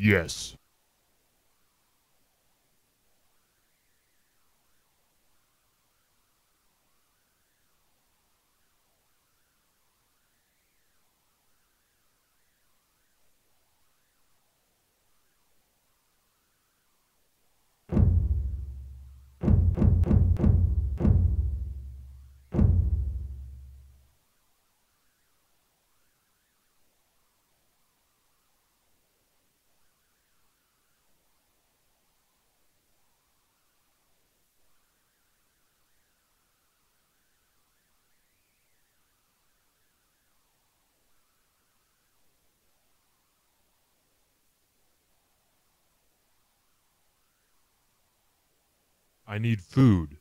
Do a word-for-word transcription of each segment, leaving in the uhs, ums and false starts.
Yes. I need food.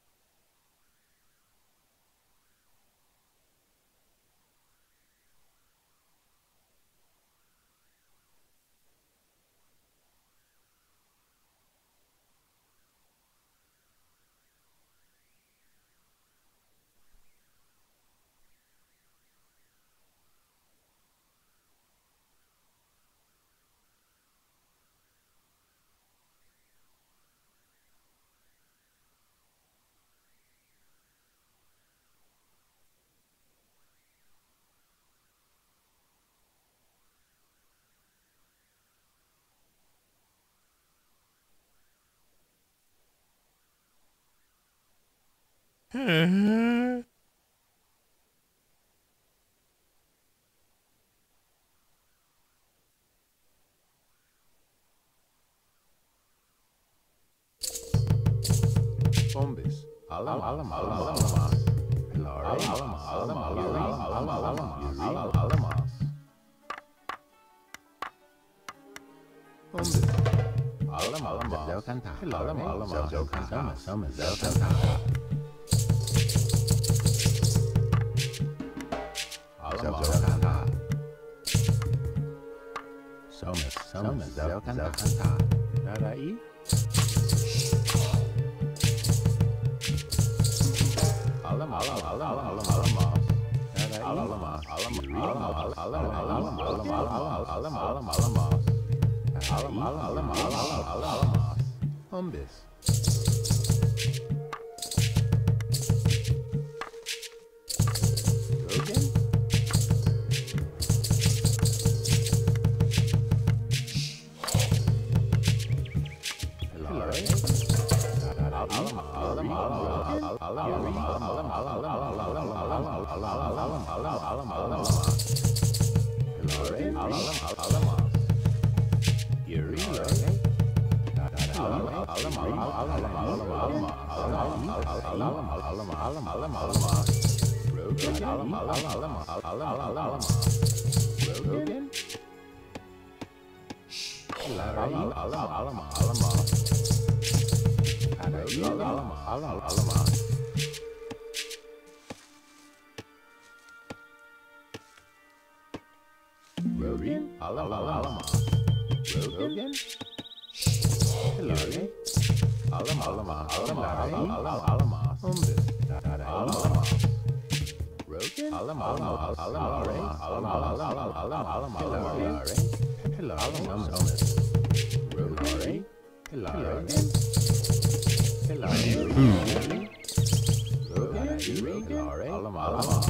Zombies. Alam, alam, alam, alamas. Pilari. Alam, alam, alam, alam, alam, alam, alamas. Zombies. Alam, alam, zau kanta. Alam, alam, zau kanta. Sama, zau kanta. Alam, zau kanta. Sama, sama, zau kanta. Darai. Alam, alam, alam, alam, alamas. Alam, alam, alam, alam, alam, alam, alam, alam, alam, alam, alamas. Alam, alam, alam, alam, alam, alamas. Zombies. Rogan? Hello. Rory, alam, alam, Rogan, Hilary, alam, alam, alam, alam, alam, alamas, Zombies, alamas, Rogan, alam, alam, alam, alam, alam, alam, alam, alam, Hilary, Hilary, Zombies, Rory, Hilary, Hilary, Rogan, Hilary, alam, alamas.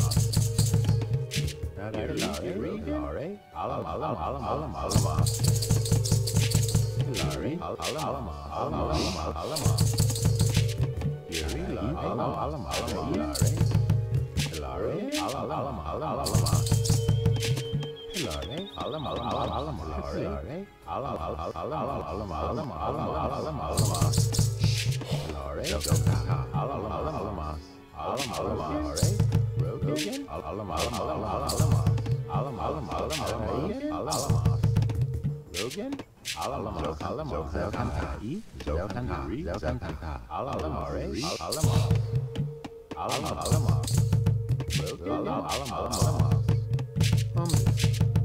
Hilary, alam, alam, alam, alam, alamas. Hilary, alam, alam, alam, alam, alamas. Yuri, alam, alam, alam, Hilary. Hilary, alam, alam, alam, alamas. Hilary, alam, alam, alam, Hilary. Alam, alam, alam, alam, alam, alam, alam, alamas. Hilary, alam, alam, alamas. Alam, alam, Hilary. Rogan, alam, alam, alam, alamas. Alam, alam, alam, alam, alamas. Rogan, alam, alam, alam, zau kanta, zau kanta, zau kanta. Alam, alamas, alamas. Alam, alamas. Rogan, alam, alam, alamas. Zombies.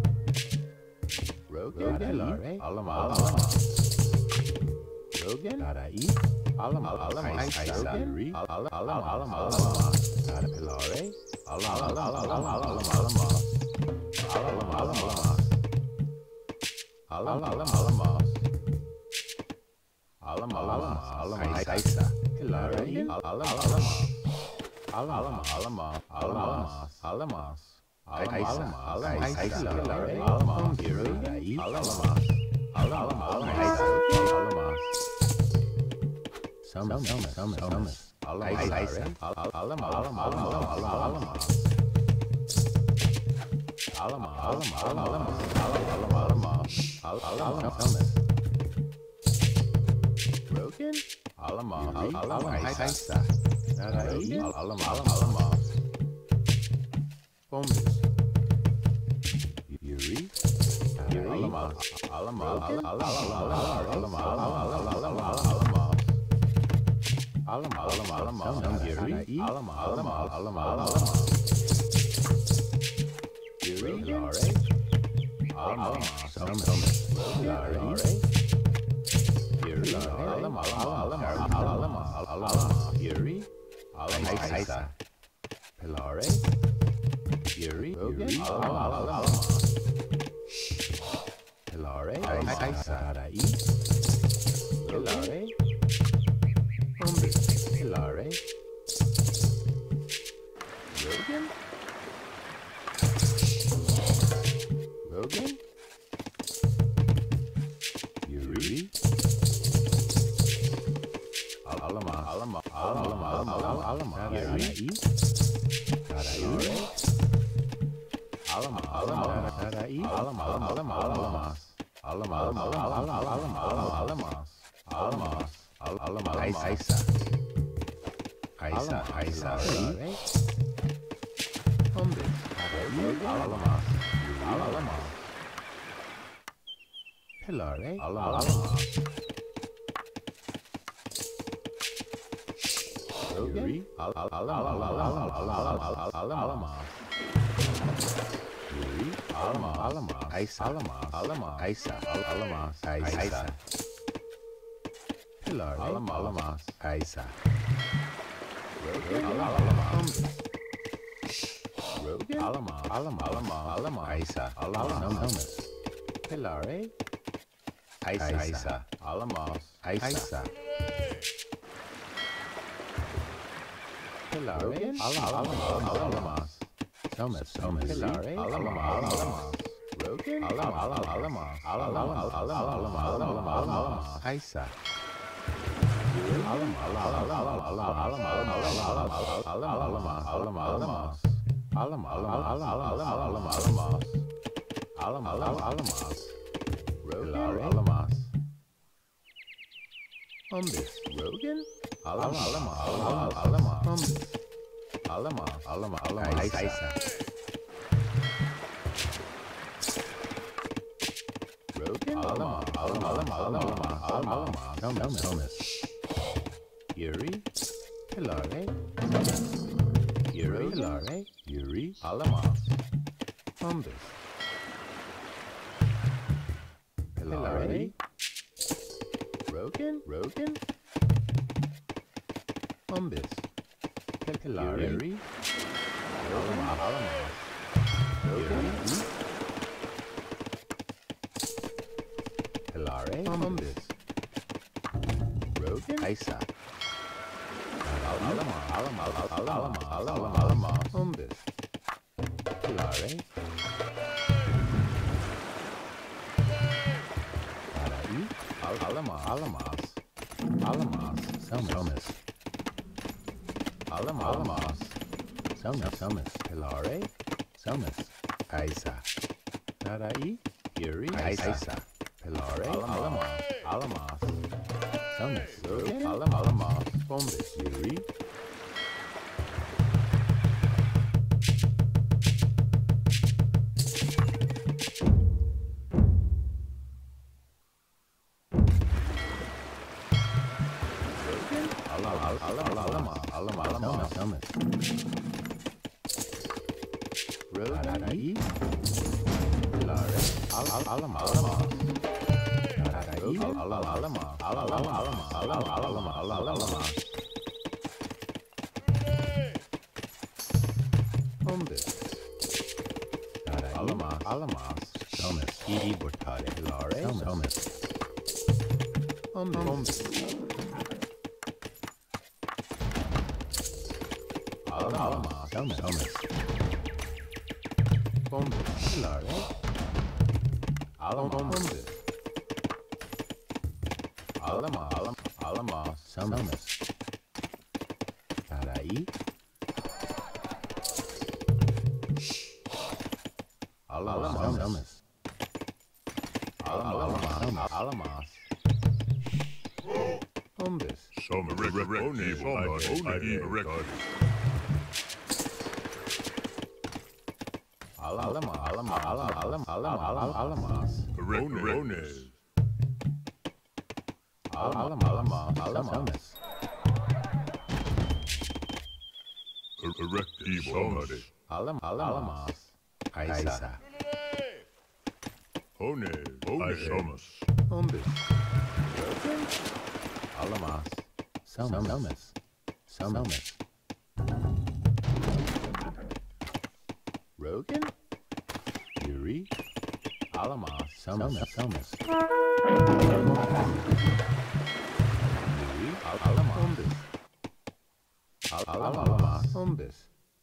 Rogan, Hilary, alam, alamas. Rogan, darai. Alam, alam, Rogan, alam, alam, alam, alamas. Hilary, alam, alam, alam, alam, alamas. Alam, alam, alamas. Alam alam alamas. Alam alamas. Alamas. Aisa. Hilari. Alam alamas. Alam alamas. Alamas. Alamas. Aisa. Alamas. Aisa. Hilari. Alamas. Hilari. Alamas. Alam alamas. Alamas. Summit. Summit. Summit. Summit. Alam Aisa. Alam alam alam alam alamas. Alam alam alam alamas. Alam alam alamas. Alam summit. Broken? Alama, alama, Aisa. Narai, alama, alama. Bombs. Yuri, Yuri, alama, alama, alama, alama, alama, alama, alama. Alama, alama, alama, Yuri, alama, alama, alama, alama. Yuri, Lare, alama, summit, Lare. Yuri, alama, alama, alama, alama, Yuri, alama, Aisa, Pilare, Yuri, Yuri, alama, alama, Pilare, Aisa, Rai, Pilare, Umbi, Pilare, Rogan, Rogan, Yuri. Alama, alama, alama, alama, alama, Yuri, Tarai, alama, alama, Tarai, alama, alama, alama, alama, alama, alama, alama, alama, alama, alama, Aisa, Aisa, Aisa, Umbi, alama, alama, Pilare, alama. Yuri, alama, alama, alama, alama, Yuri, alama, alama, Aisa, alama, alama, Aisa, alama, Aisa, Pilar, alama, alama, Aisa, Rogan, alama, Rogan, alama, alama, alama, alama, Aisa, alama, Pilar, Aisa, Aisa, alama, Aisa. Pilare, alama, alama, alama, Summit, summit, Pilare, alama, alama, Rogan, alama, alama, alama, alama, alama, alama, alama, Aisa, alama, alama, alama, alama, alama, alama, alama, alama, alama, alama, alama, alama, alama, alama, alama, alama, alama, Rogan, alama, Umbis, Rogan, alama, alama, alama, alama, Umbis, alama, alama, alama, Aisa, Rogan, alama, alama, alama, alama, alama, alama, Thomas, Yuri, Pilare, Yuri, Pilare, Yuri, alama, Umbis, Pilare, Rogan, Rogan, Umbis, Pilari, Alama, Alama, Rogan, Pilare, Umbis, Rogan, Aisa, Alama, Alama, Alama, Alama, Alama, Umbis, Pilare, Alama, Alamas, Alamas, Summit, Alama, Alamas, Summit, Summit, Pilare, Summit, Aisa, Tarai, Yuri, Aisa, Pilare, Alama, Alamas, Summit, Rogan, Alama, Alamas, Bombis, Yuri, Alamas, Thomas, Edi Bortale, Hilare, Thomas. Ombis. Alama. Thomas. Thomas. Ombis. Hilare. Alama. Ombis. Alama. Alama. Alama. Thomas. Tarai. Alama. Thomas. Alama. Alamas. Ombis. Some Recone, Somebody, Alama. Alama. Alama. Alama. Alama. Alamas. Recone, Alama. Alama. Alamas. Erecti, somebody. Alam. Alamas. Aisa. One, One, Somas. Ombis. Alamas. Somas. Somas. Rogan? Yuri? Alamas. Somas. Somas. Yuri? Alamas. Ombis. Alamas. Ombis.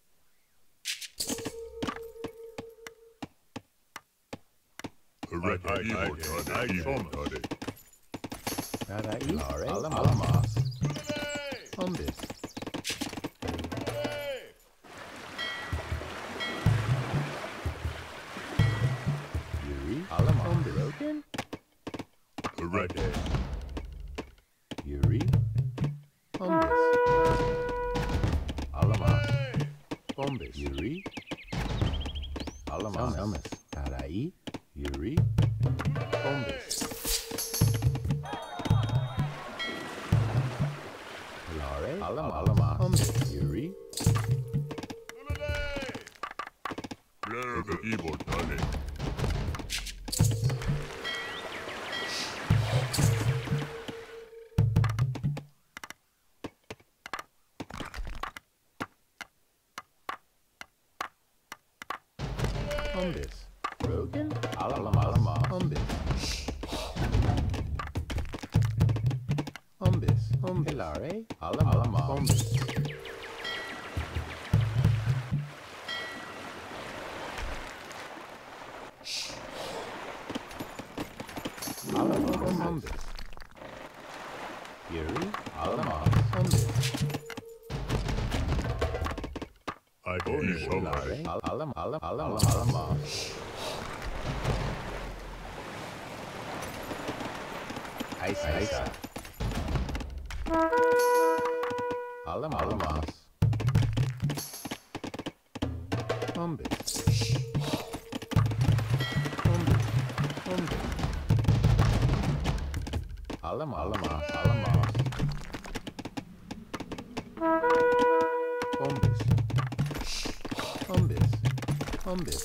Erecti, somebody. Tarai. Alamas. Ombis. Yuri? Alamas. Rogan? Erecti, Yuri? Ombis. Alamas. Ombis. Yuri? Alamas. Somas. Tarai. Yuri? Ombis. Hilare? Alamas. Ombis. Yuri? Blurb, Evil, Tony. Ombis. Rogan? Alamas. Ombis. Ombis. Ombis. Hilare? Alamas. Ombis. Alamas. Ombis. Yuri? Alamas. Ombis. I Tony, somebody. Hilare? Alam. Alam. Alam. Alamas. Aisa. Aisa. Alam. Alamas. Ombis. Ombis. Ombis. Alam. Alamas. Alamas. Ombis. Ombis. Ombis.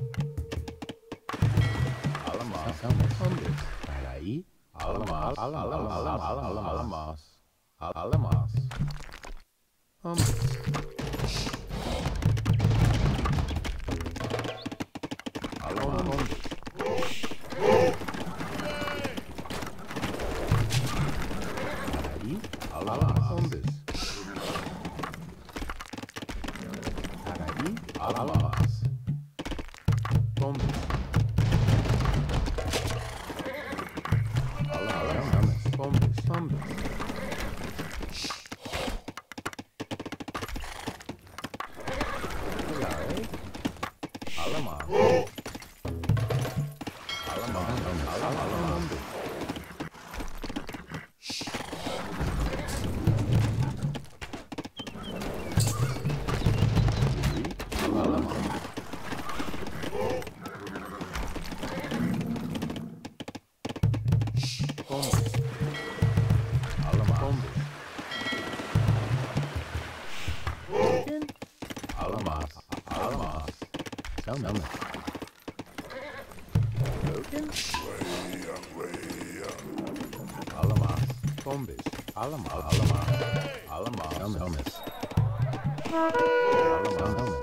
Alamas. Ombis. Tarai. Alamas. Alamas. Alamas. Alamas. Ombis. Alamas. Tarai. Alamas. Ombis. Tarai. Alamas. Ombis. Alamas. Ombis. Ombis. Hilare. Alamas. Alamas. Alamas. Alamas. Alamas. Somas. Rogan? Alamas. Ombis. Alamas. Alamas. Alamas. Somas. Alamas.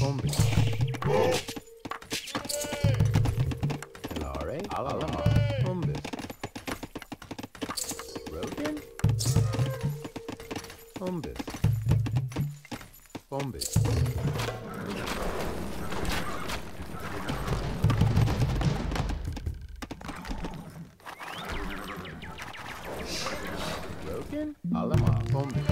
Bombis. Hilare. Alama. Bombis. Rogan. Bombis. Bombis. Rogan. Alama. Bombis.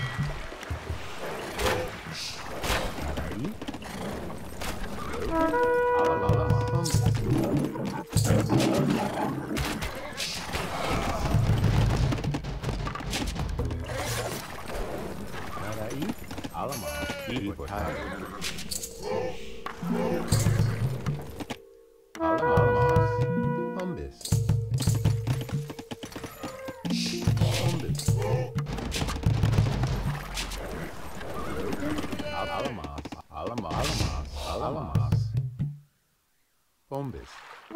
Bombis.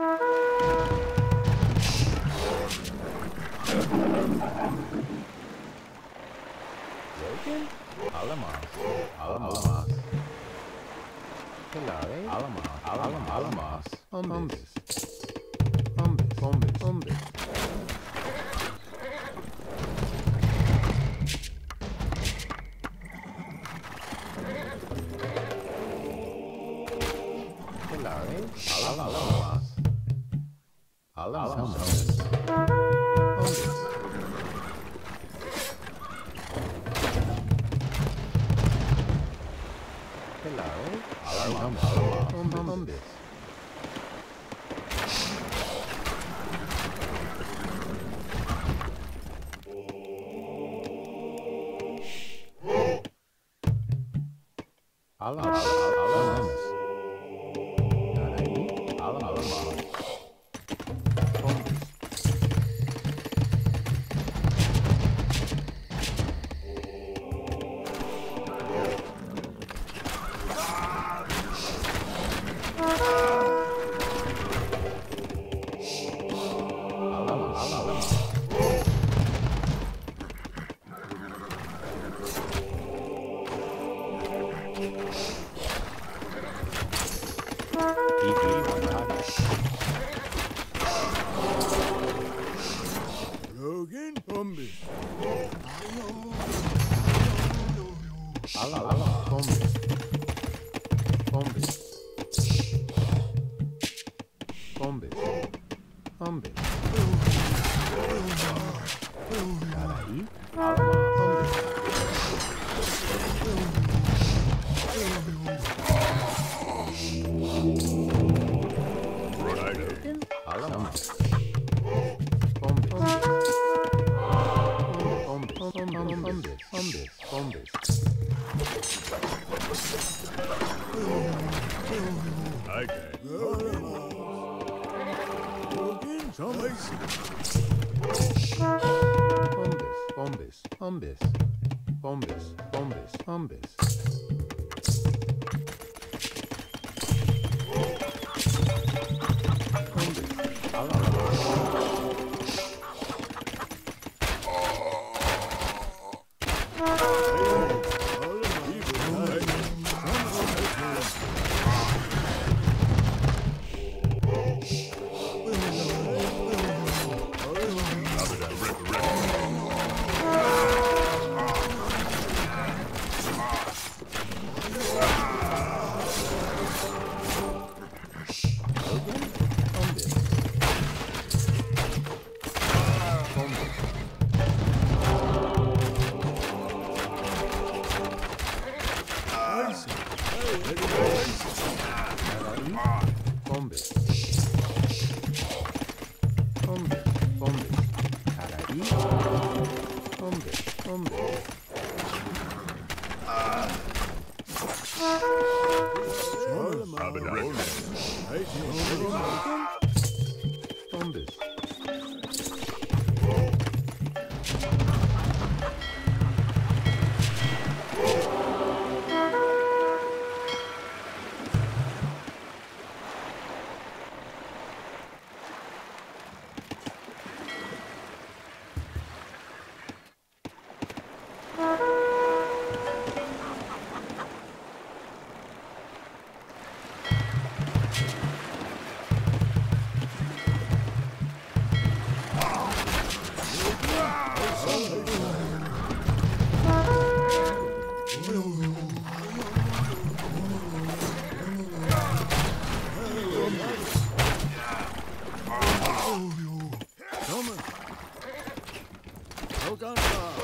Rogan? Alamas. Alamas. Hilare? Alamas. Alamas. Alamas. Bombis. Bombis. Bombis. Bombis. Hilare? Alamas. Alamas. Bombis. Bombis. Alamas. Alamas. Alamas. Bombis. Rogan Bombis. Alamas. Bombis. Bombis. Bombis. Bombis. Carai. Alamas. Bombis. Rogan. Alamas. Bombis. Bombis. Bombis. Bombis. Bombis. Okay. Rogan Bombis. Bombis. Bombis. Bombis. Bombis. Bombis. Thomas. Togan.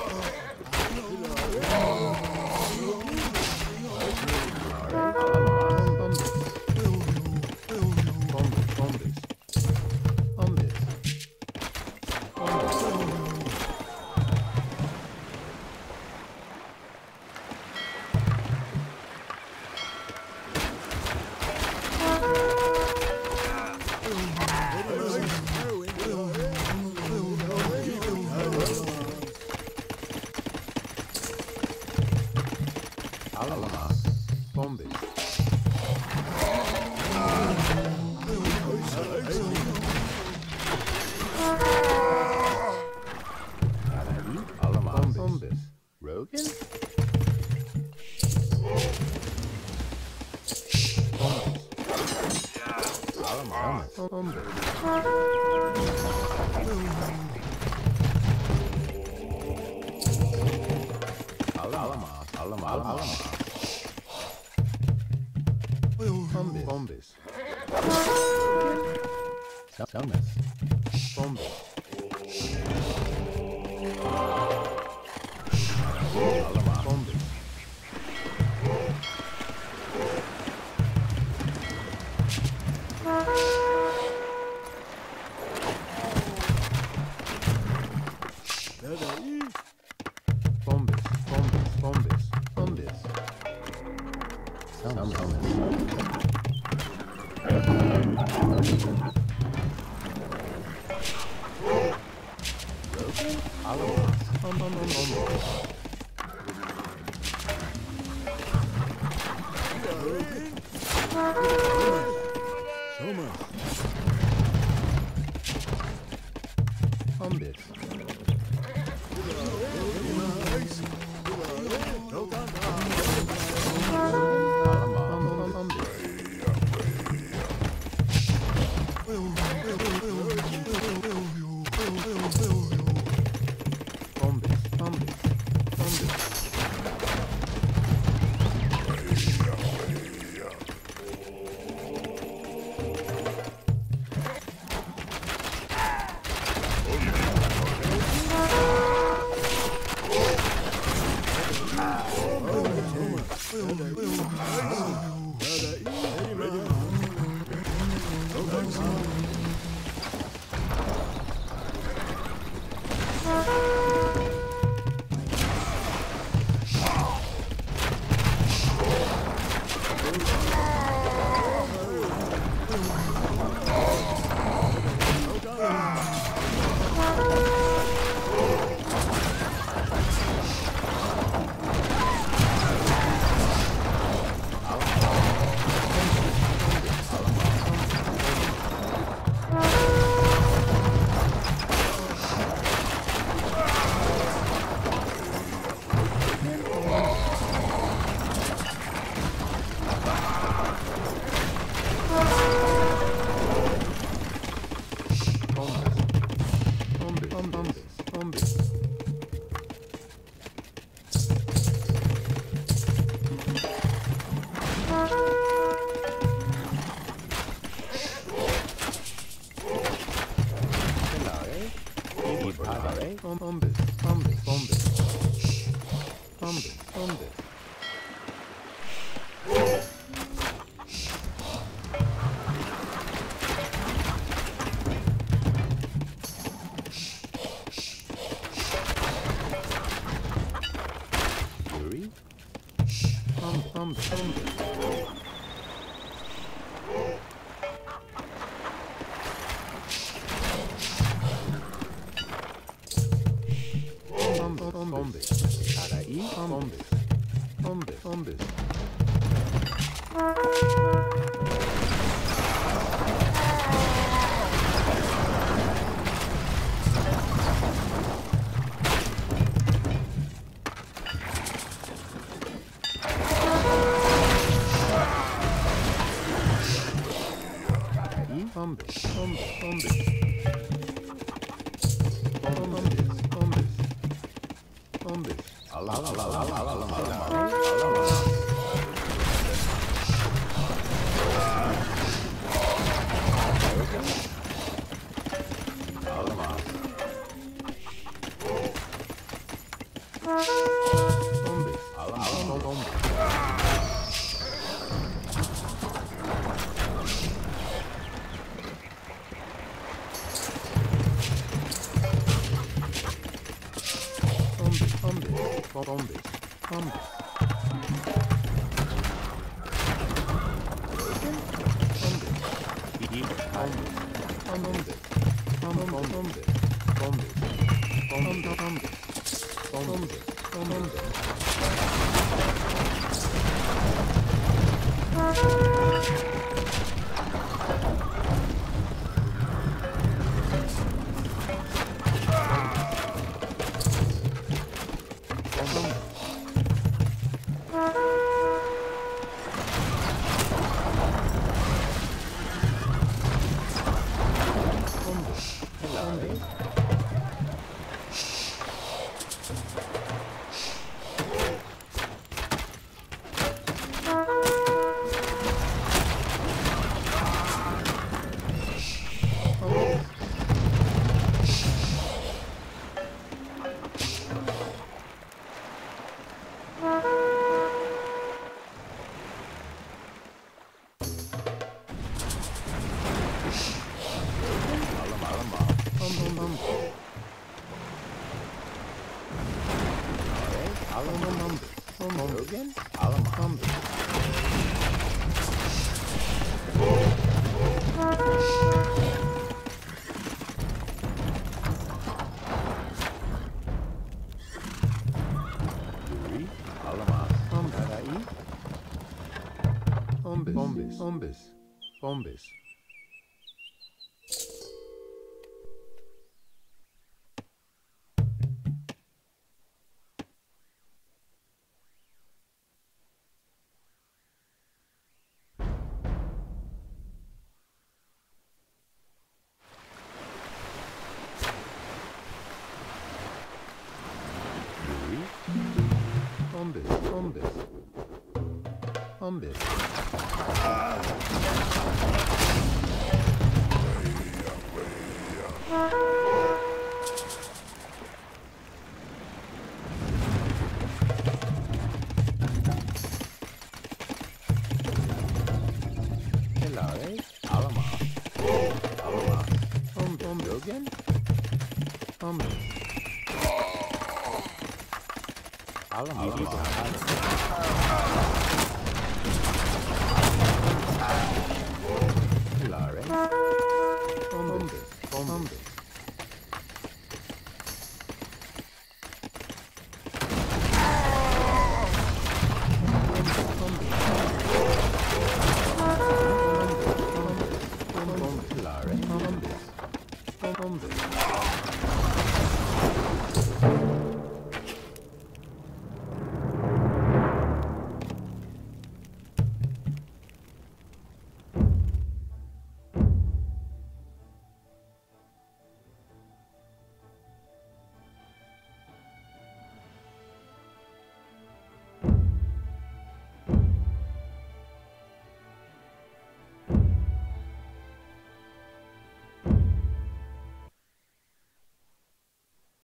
Bombis. Thomas. Bombis. Bombis. Bombis. Bombis. Bombis. Bombis. Thomas. Thomas. Bombis. Bombis. Again? Alam. Bombis. Bombis. Bombis. Bombis. Bombis. Bombis. Bombis. Hello, Alama. Alama. Bom bom again. Bombis. Alama. Hilare. Bombis. Bombis. Hilare. Bombis. Bombis.